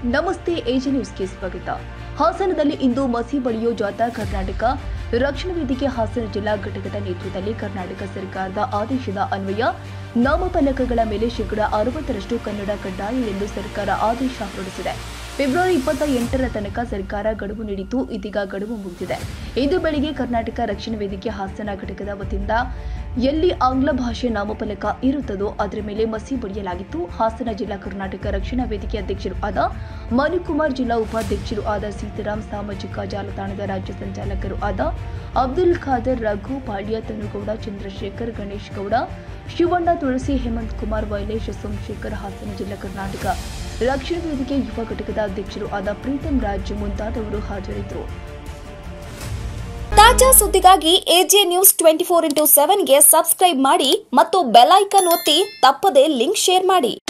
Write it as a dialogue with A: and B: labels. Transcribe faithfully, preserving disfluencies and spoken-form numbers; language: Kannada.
A: ನಮಸ್ತೆ ಎಜಿ ನ್ಯೂಸ್ಗೆ ಸ್ವಾಗತ. ಹಾಸನದಲ್ಲಿ ಇಂದು ಮಸಿ ಬಳಿಯೋ ಜಾಥಾ ಕರ್ನಾಟಕ ರಕ್ಷಣಾ ವೇದಿಕೆ ಹಾಸನ ಜಿಲ್ಲಾ ಘಟಕದ ನೇತೃತ್ವದಲ್ಲಿ ಕರ್ನಾಟಕ ಸರ್ಕಾರದ ಆದೇಶದ ಅನ್ವಯ ನಾಮಫಲಕಗಳ ಮೇಲೆ ಶೇಕಡಾ ಅರವತ್ತರಷ್ಟು ಕನ್ನಡ ಕಡ್ಡಾಯ ಎಂದು ಸರ್ಕಾರ ಆದೇಶ ಹೊರಡಿಸಿದೆ. ಫೆಬ್ರವರಿ ಇಪ್ಪತ್ತ ಎಂಟರ ತನಕ ಸರ್ಕಾರ ಗಡುವು ನೀಡಿದ್ದು, ಇದೀಗ ಗಡುವು ಮುಗಿದಿದೆ. ಇಂದು ಬೆಳಗ್ಗೆ ಕರ್ನಾಟಕ ರಕ್ಷಣಾ ವೇದಿಕೆ ಹಾಸನ ಘಟಕದ ವತಿಯಿಂದ ಎಲ್ಲಿ ಆಂಗ್ಲ ಭಾಷೆ ನಾಮಫಲಕ ಇರುತ್ತದೋ ಅದರ ಮೇಲೆ ಮಸಿ ಬಳಿಯಲಾಗಿತ್ತು. ಹಾಸನ ಜಿಲ್ಲಾ ಕರ್ನಾಟಕ ರಕ್ಷಣಾ ವೇದಿಕೆ ಅಧ್ಯಕ್ಷರು ಆದ ಮನುಕುಮಾರ್, ಜಿಲ್ಲಾ ಉಪಾಧ್ಯಕ್ಷರು ಆದ ಸೀತಾರಾಮ್, ಸಾಮಾಜಿಕ ಜಾಲತಾಣದ ರಾಜ್ಯ ಸಂಚಾಲಕರು ಆದ ಅಬ್ದುಲ್ ಖಾದರ್, ರಘು, ಪಾಳ್ಯ, ತನುಗೌಡ, ಚಂದ್ರಶೇಖರ್, ಗಣೇಶ್ ಗೌಡ, ಶಿವಣ್ಣ, ತುಳಸಿ, ಹೇಮಂತ್ ಕುಮಾರ್, ವೈಲೇಶ್, ಸೋಮಶೇಖರ್, ಹಾಸನ ಜಿಲ್ಲಾ ಕರ್ನಾಟಕ ರಕ್ಷಣಾ ವೇದಿಕೆ ಯುವ ಘಟಕದ ಅಧ್ಯಕ್ಷರು ಆದ ಪ್ರೀತಮ್ ರಾಜ್ ಮುಂತಾದವರು ಹಾಜರಿದ್ದರು.
B: ತಾಜಾ ಸುದ್ದಿಗಾಗಿ AJ news twenty four into ಸೆವೆನ್ಗೆ ಸಬ್ಸ್ಕ್ರೈಬ್ ಮಾಡಿ ಮತ್ತು ಬೆಲ್ ಐಕಾನ್ ಒತ್ತಿ ತಪ್ಪದೇ ಲಿಂಕ್ ಶೇರ್ ಮಾಡಿ.